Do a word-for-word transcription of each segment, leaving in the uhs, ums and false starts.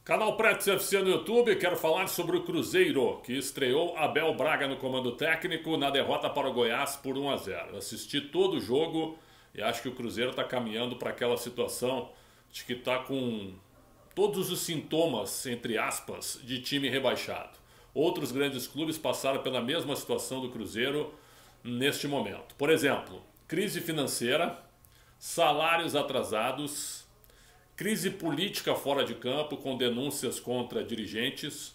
Canal Pretos F C no YouTube, quero falar sobre o Cruzeiro, que estreou Abel Braga no comando técnico na derrota para o Goiás por um a zero. Assisti todo o jogo e acho que o Cruzeiro está caminhando para aquela situação de que está com todos os sintomas, entre aspas, de time rebaixado. Outros grandes clubes passaram pela mesma situação do Cruzeiro neste momento. Por exemplo, crise financeira, salários atrasados, crise política fora de campo com denúncias contra dirigentes,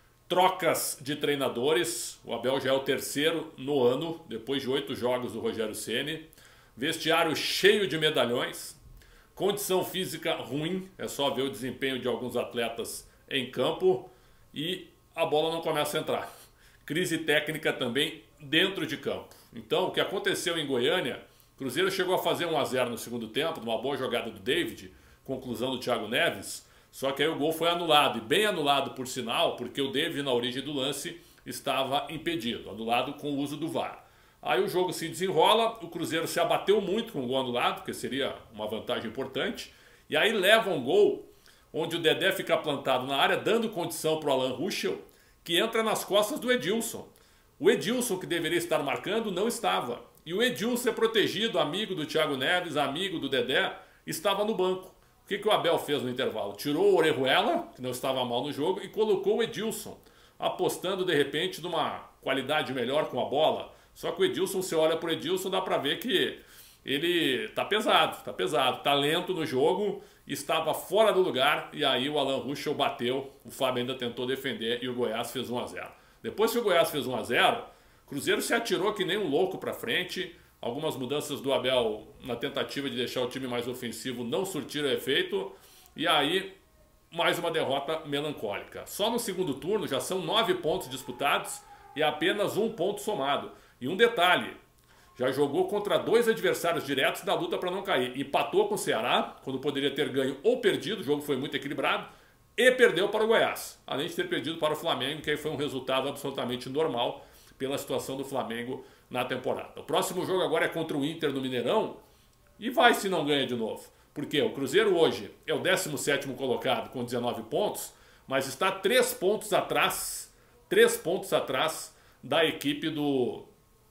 trocas de treinadores, o Abel já é o terceiro no ano, depois de oito jogos do Rogério Ceni, vestiário cheio de medalhões, condição física ruim, é só ver o desempenho de alguns atletas em campo e a bola não começa a entrar. Crise técnica também dentro de campo. Então, o que aconteceu em Goiânia, o Cruzeiro chegou a fazer um a zero no segundo tempo, numa boa jogada do David, conclusão do Thiago Neves, só que aí o gol foi anulado, e bem anulado por sinal, porque o David na origem do lance estava impedido, anulado com o uso do V A R. Aí o jogo se desenrola, o Cruzeiro se abateu muito com o gol anulado, porque seria uma vantagem importante, e aí leva um gol onde o Dedé fica plantado na área, dando condição para o Alan Ruschel, que entra nas costas do Edilson. O Edilson, que deveria estar marcando, não estava. E o Edilson é protegido, amigo do Thiago Neves, amigo do Dedé, estava no banco. O que, que o Abel fez no intervalo? Tirou o Orejuela, que não estava mal no jogo, e colocou o Edilson, apostando de repente numa qualidade melhor com a bola. Só que o Edilson, você olha para o Edilson, dá para ver que ele tá pesado, tá pesado, tá lento no jogo, estava fora do lugar, e aí o Alan Ruschel bateu, o Fábio ainda tentou defender e o Goiás fez um a zero. Depois que o Goiás fez um a zero, o Cruzeiro se atirou que nem um louco para frente. Algumas mudanças do Abel na tentativa de deixar o time mais ofensivo não surtiram efeito. E aí, mais uma derrota melancólica. Só no segundo turno já são nove pontos disputados e apenas um ponto somado. E um detalhe, já jogou contra dois adversários diretos da luta para não cair. Empatou com o Ceará, quando poderia ter ganho ou perdido, o jogo foi muito equilibrado, e perdeu para o Goiás. Além de ter perdido para o Flamengo, que aí foi um resultado absolutamente normal pela situação do Flamengo na temporada. O próximo jogo agora é contra o Inter no Mineirão e vai se não ganha de novo. Porque o Cruzeiro hoje é o décimo sétimo colocado com dezenove pontos, mas está três pontos atrás, três pontos atrás da equipe do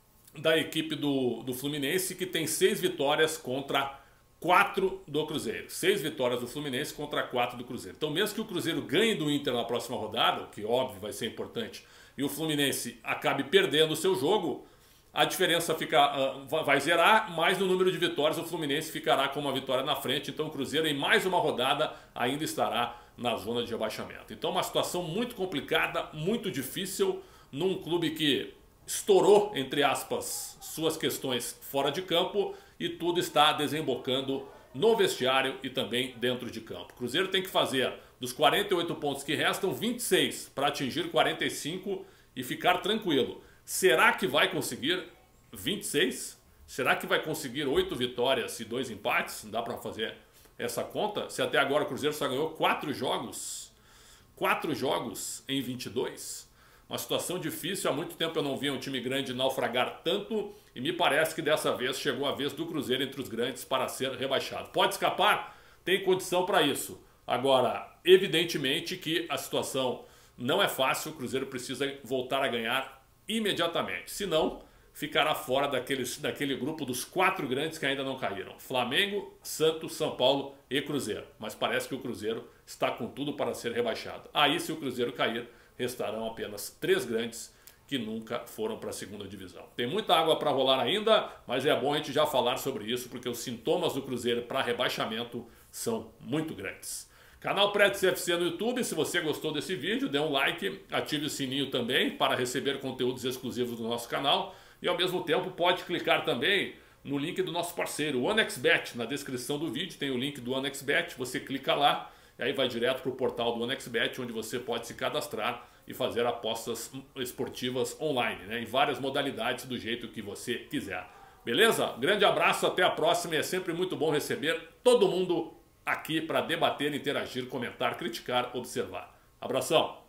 da equipe do, do Fluminense, que tem seis vitórias contra quatro do Cruzeiro. Seis vitórias do Fluminense contra quatro do Cruzeiro. Então, mesmo que o Cruzeiro ganhe do Inter na próxima rodada, o que óbvio vai ser importante, e o Fluminense acabe perdendo o seu jogo, a diferença fica, uh, vai zerar, mas no número de vitórias o Fluminense ficará com uma vitória na frente. Então o Cruzeiro em mais uma rodada ainda estará na zona de rebaixamento. Então uma situação muito complicada, muito difícil, num clube que estourou, entre aspas, suas questões fora de campo e tudo está desembocando no vestiário e também dentro de campo. O Cruzeiro tem que fazer dos quarenta e oito pontos que restam, vinte e seis para atingir quarenta e cinco e ficar tranquilo. Será que vai conseguir vinte e seis? Será que vai conseguir oito vitórias e dois empates? Não dá para fazer essa conta? Se até agora o Cruzeiro só ganhou quatro jogos, quatro jogos em vinte e dois. Uma situação difícil, há muito tempo eu não via um time grande naufragar tanto e me parece que dessa vez chegou a vez do Cruzeiro entre os grandes para ser rebaixado. Pode escapar? Tem condição para isso. Agora, evidentemente que a situação não é fácil, o Cruzeiro precisa voltar a ganhar imediatamente, senão ficará fora daqueles, daquele grupo dos quatro grandes que ainda não caíram: Flamengo, Santos, São Paulo e Cruzeiro. Mas parece que o Cruzeiro está com tudo para ser rebaixado. Aí, se o Cruzeiro cair, restarão apenas três grandes que nunca foram para a segunda divisão. Tem muita água para rolar ainda, mas é bom a gente já falar sobre isso, porque os sintomas do Cruzeiro para rebaixamento são muito grandes. Canal Pretos F C no YouTube, se você gostou desse vídeo, dê um like, ative o sininho também para receber conteúdos exclusivos do nosso canal e ao mesmo tempo pode clicar também no link do nosso parceiro, o OneXBet. Na descrição do vídeo tem o link do OneXBet, você clica lá e aí vai direto para o portal do OneXBet, onde você pode se cadastrar e fazer apostas esportivas online, né, em várias modalidades do jeito que você quiser. Beleza? Grande abraço, até a próxima e é sempre muito bom receber todo mundo aqui para debater, interagir, comentar, criticar, observar. Abração!